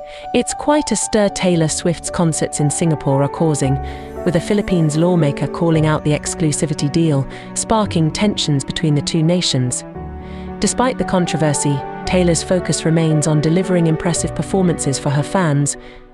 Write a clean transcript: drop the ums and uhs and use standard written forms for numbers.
It's quite a stir Taylor Swift's concerts in Singapore are causing, with a Philippines lawmaker calling out the exclusivity deal, sparking tensions between the two nations. Despite the controversy, Taylor's focus remains on delivering impressive performances for her fans,